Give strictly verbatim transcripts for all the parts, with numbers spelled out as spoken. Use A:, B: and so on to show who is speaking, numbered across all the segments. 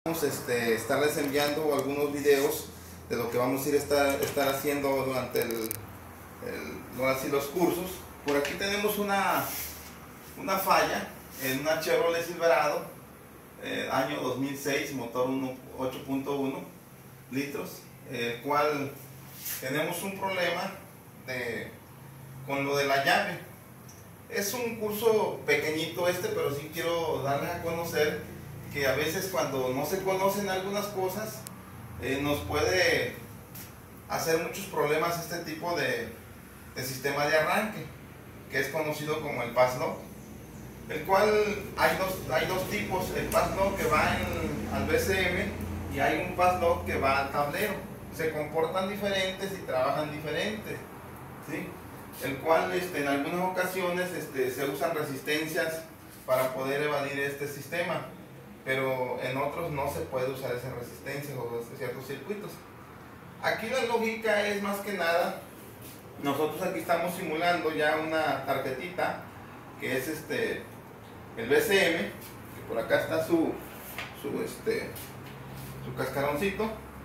A: Vamos este, estarles enviando algunos videos de lo que vamos a ir estar, estar haciendo durante el, el, así los cursos. Por aquí tenemos una, una falla en una Chevrolet Silverado, eh, año dos mil seis, motor ocho punto uno litros, el eh, cual tenemos un problema de, con lo de la llave. Es un curso pequeñito este, pero sí quiero darles a conocer que a veces cuando no se conocen algunas cosas eh, nos puede hacer muchos problemas este tipo de, de sistema de arranque, que es conocido como el pass lock, el cual hay dos, hay dos tipos: el pass lock que va en, al B C M, y hay un pass lock que va al tablero. Se comportan diferentes y trabajan diferentes, ¿sí? El cual este, en algunas ocasiones este, se usan resistencias para poder evadir este sistema, pero en otros no se puede usar esas resistencias o ciertos circuitos. Aquí la lógica es más que nada, nosotros aquí estamos simulando ya una tarjetita que es este el B C M, que por acá está su su este su cascaroncito,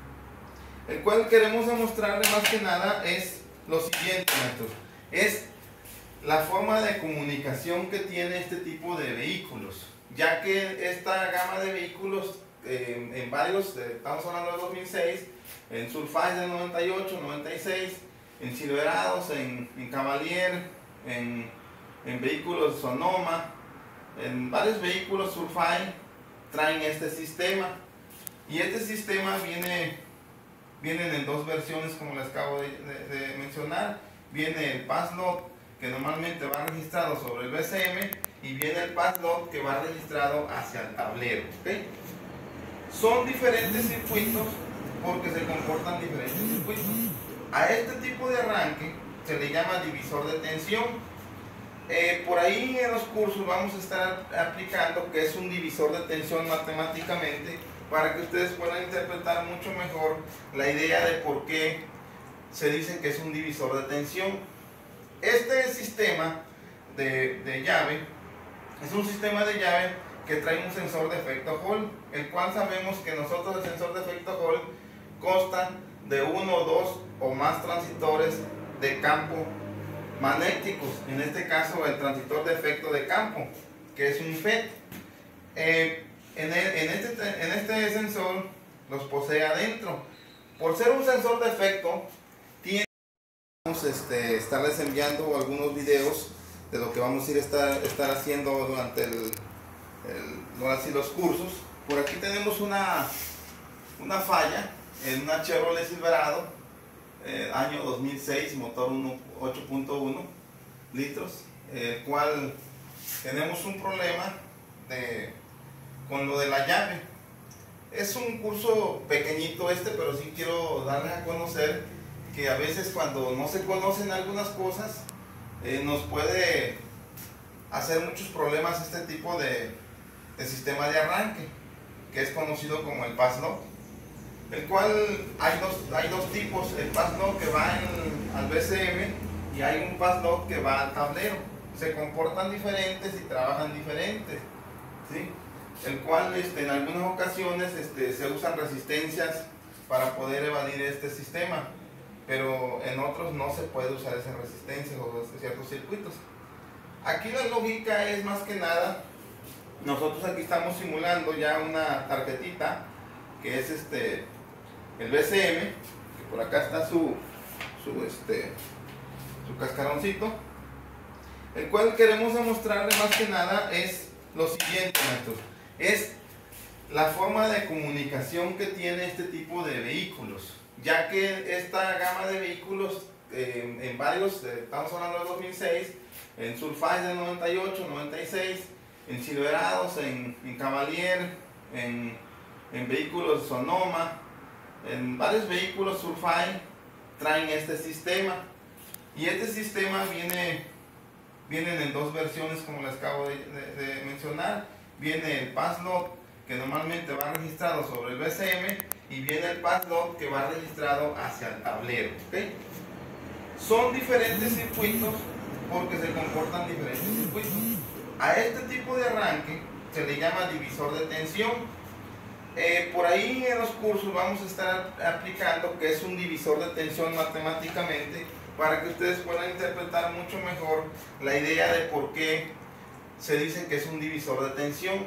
A: el cual queremos demostrarle más que nada es lo siguiente, maestros: es la forma de comunicación que tiene este tipo de vehículos, ya que esta gama de vehículos eh, en varios, eh, estamos hablando de dos mil seis, en Surface de noventa y ocho, noventa y seis, en Silverados, en, en Cavalier, en, en vehículos Sonoma, en varios vehículos Surface traen este sistema, y este sistema viene vienen en dos versiones, como les acabo de, de, de mencionar. Viene el pass lock, que normalmente va registrado sobre el B C M, y viene el pass lock que va registrado hacia el tablero, ¿okay? Son diferentes circuitos porque se comportan diferentes circuitos. A este tipo de arranque se le llama divisor de tensión. Eh, por ahí en los cursos vamos a estar aplicando que es un divisor de tensión matemáticamente, para que ustedes puedan interpretar mucho mejor la idea de por qué se dice que es un divisor de tensión. Este sistema de, de llave es un sistema de llave que trae un sensor de efecto Hall, el cual sabemos que nosotros el sensor de efecto Hall consta de uno, dos o más transitores de campo magnéticos, en este caso el transitor de efecto de campo, que es un F E T. Eh, en, el, en, este, en este sensor los posee adentro. Por ser un sensor de efecto, tiene Vamos a este, estarles enviando algunos videos de lo que vamos a ir estar, estar haciendo durante el, el, así los cursos. Por aquí tenemos una, una falla en una Chevrolet Silverado, eh, año dos mil seis, motor ocho punto uno litros, el cual tenemos un problema de, con lo de la llave. Es un curso pequeñito este, pero sí quiero darles a conocer que a veces cuando no se conocen algunas cosas eh, nos puede hacer muchos problemas este tipo de, de sistema de arranque, que es conocido como el pass lock, el cual hay dos, hay dos tipos: el pass lock que va en, al B C M, y hay un pass lock que va al tablero. Se comportan diferentes y trabajan diferentes, ¿sí? El cual este, en algunas ocasiones este, se usan resistencias para poder evadir este sistema, pero en otros no se puede usar esas resistencias o ciertos circuitos. Aquí la lógica es más que nada, nosotros aquí estamos simulando ya una tarjetita que es este el B C M, que por acá está su su este su cascaroncito, el cual queremos demostrarle más que nada es lo siguiente, maestros: es la forma de comunicación que tiene este tipo de vehículos, ya que esta gama de vehículos eh, en varios, eh, estamos hablando de dos mil seis, en Surface de noventa y ocho, noventa y seis, en Silverados, en, en Cavalier, en, en vehículos Sonoma, en varios vehículos Surface traen este sistema, y este sistema viene vienen en dos versiones, como les acabo de, de, de mencionar. Viene el pass lock, que normalmente va registrado sobre el B C M, y viene el pass lock que va registrado hacia el tablero, ¿okay? Son diferentes circuitos porque se comportan diferentes circuitos. A este tipo de arranque se le llama divisor de tensión. Eh, por ahí en los cursos vamos a estar aplicando que es un divisor de tensión matemáticamente para que ustedes puedan interpretar mucho mejor la idea de por qué se dice que es un divisor de tensión.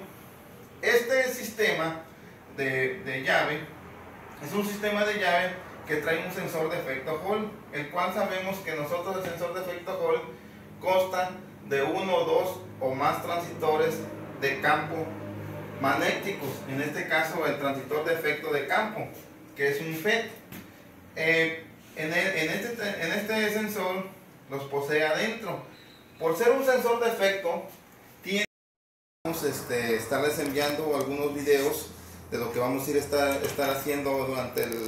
A: Este sistema de, de llave es un sistema de llave que trae un sensor de efecto Hall, el cual sabemos que nosotros el sensor de efecto Hall consta de uno, dos o más transitores de campo magnéticos, en este caso el transitor de efecto de campo, que es un F E T. Eh, en, el, en, este, en este sensor los posee adentro. Por ser un sensor de efecto, tiene, vamos a este, estarles enviando algunos videos de lo que vamos a ir a estar, estar haciendo durante el,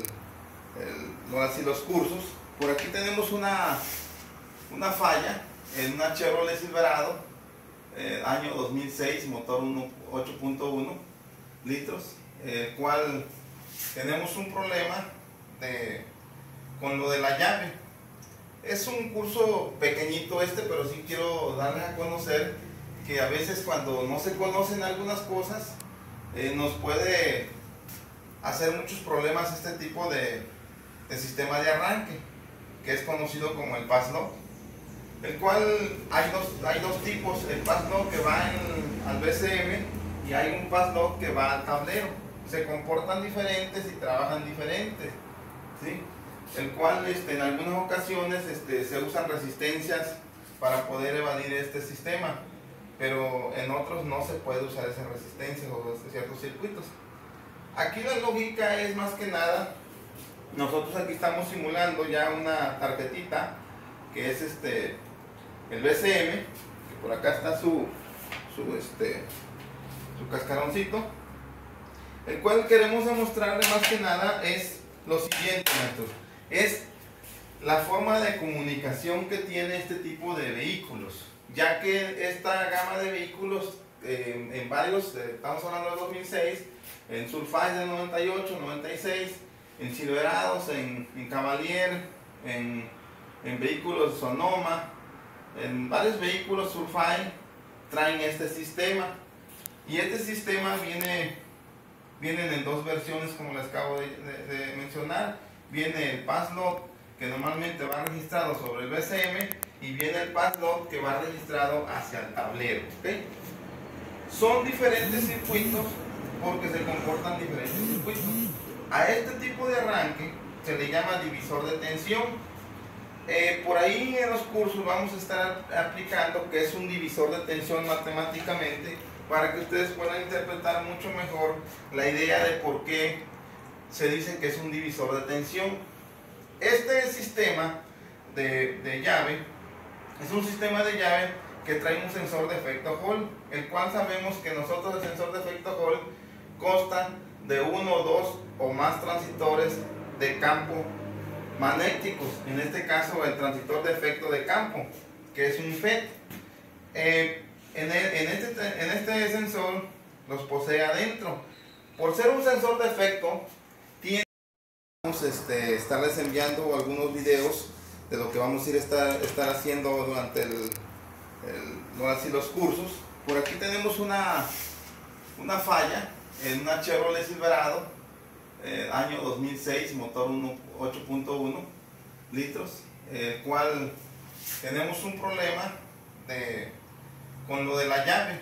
A: el, no así los cursos. Por aquí tenemos una, una falla en una Chevrolet Silverado, eh, año dos mil seis, motor ocho punto uno litros, el eh, cual tenemos un problema de, con lo de la llave. Es un curso pequeñito este, pero sí quiero darles a conocer que a veces cuando no se conocen algunas cosas, eh, nos puede hacer muchos problemas este tipo de, de sistema de arranque, que es conocido como el pass lock, el cual hay dos, hay dos tipos: el pass lock que va en, al B C M, y hay un pass lock que va al tablero. Se comportan diferentes y trabajan diferentes, ¿sí? El cual este, en algunas ocasiones este, se usan resistencias para poder evadir este sistema, pero en otros no se puede usar esas resistencias o ciertos circuitos. Aquí la lógica es más que nada, nosotros aquí estamos simulando ya una tarjetita que es este el B C M, que por acá está su, su, este, su cascaroncito, el cual queremos demostrarle más que nada es lo siguiente, maestros. Es la forma de comunicación que tiene este tipo de vehículos, ya que esta gama de vehículos eh, en varios, eh, estamos hablando de dos mil seis, en Surface de noventa y ocho, noventa y seis, en Silverados, en, en Cavalier, en, en vehículos Sonoma, en varios vehículos Surface traen este sistema, y este sistema viene vienen en dos versiones, como les acabo de, de, de mencionar. Viene el pass lock, que normalmente va registrado sobre el B C M, y viene el pass lock que va registrado hacia el tablero, ¿okay? Son diferentes circuitos porque se comportan diferentes circuitos. A este tipo de arranque se le llama divisor de tensión. Eh, por ahí en los cursos vamos a estar aplicando que es un divisor de tensión matemáticamente para que ustedes puedan interpretar mucho mejor la idea de por qué se dice que es un divisor de tensión. Este sistema de, de llave es un sistema de llave que trae un sensor de efecto Hall, el cual sabemos que nosotros el sensor de efecto Hall consta de uno, dos o más transitores de campo magnéticos, en este caso el transitor de efecto de campo, que es un F E T. Eh, en, el, en, este, en este sensor los posee adentro. Por ser un sensor de efecto, tiene, vamos a este, estarles enviando algunos videos de lo que vamos a ir a estar, estar haciendo durante el, el, no así los cursos. Por aquí tenemos una, una falla en una Chevrolet Silverado, eh, año dos mil seis, motor ocho punto uno litros, el eh, cual tenemos un problema de, con lo de la llave.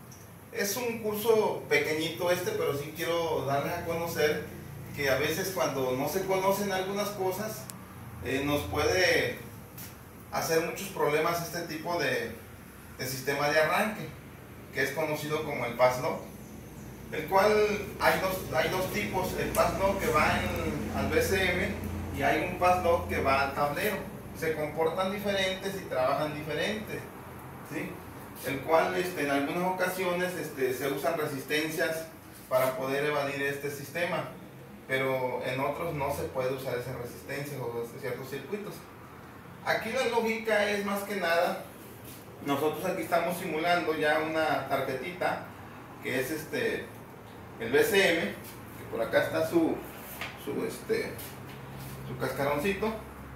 A: Es un curso pequeñito este, pero sí quiero darles a conocer que a veces cuando no se conocen algunas cosas, eh, nos puede hacer muchos problemas este tipo de, de sistema de arranque, que es conocido como el pass lock, el cual hay dos, hay dos tipos: el pass lock que va en, al B C M, y hay un pass lock que va al tablero. Se comportan diferentes y trabajan diferentes, ¿sí? El cual este, en algunas ocasiones este, se usan resistencias para poder evadir este sistema, pero en otros no se puede usar esas resistencias o ciertos circuitos. Aquí la lógica es más que nada, nosotros aquí estamos simulando ya una tarjetita que es este el B C M, que por acá está su, su, este, su cascaroncito,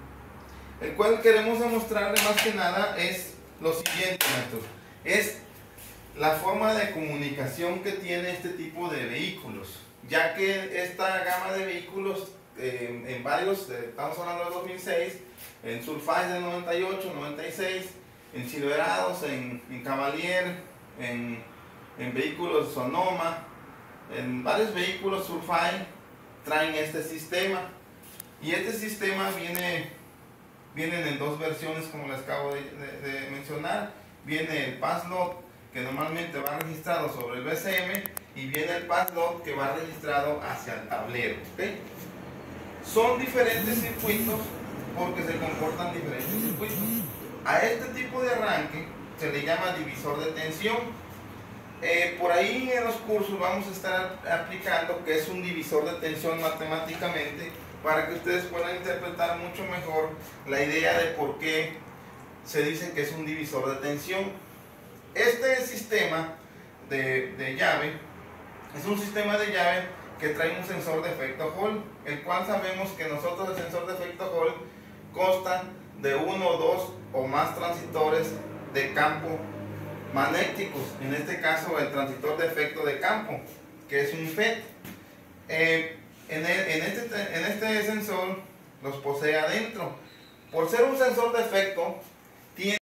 A: el cual queremos demostrarle más que nada es lo siguiente, maestros. Es la forma de comunicación que tiene este tipo de vehículos, ya que esta gama de vehículos eh, en varios, eh, estamos hablando de dos mil seis, en Surface de noventa y ocho, noventa y seis, en Silverados, en, en Cavalier, en, en vehículos Sonoma, en varios vehículos Surface traen este sistema, y este sistema viene, vienen en dos versiones como les acabo de, de, de mencionar. Viene el pass load, que normalmente va registrado sobre el B C M, y viene el pass load que va registrado hacia el tablero, ¿okay? Son diferentes circuitos porque se comportan diferentes circuitos. A este tipo de arranque se le llama divisor de tensión. Eh, por ahí en los cursos vamos a estar aplicando que es un divisor de tensión matemáticamente, para que ustedes puedan interpretar mucho mejor la idea de por qué se dice que es un divisor de tensión. Este sistema de, de llave es un sistema de llave que trae un sensor de efecto Hall, el cual sabemos que nosotros el sensor de efecto Hall consta de uno, dos o más transitores de campo magnéticos, en este caso el transitor de efecto de campo, que es un F E T. Eh, en, el, en, este, en este sensor los posee adentro. Por ser un sensor de efecto, tiene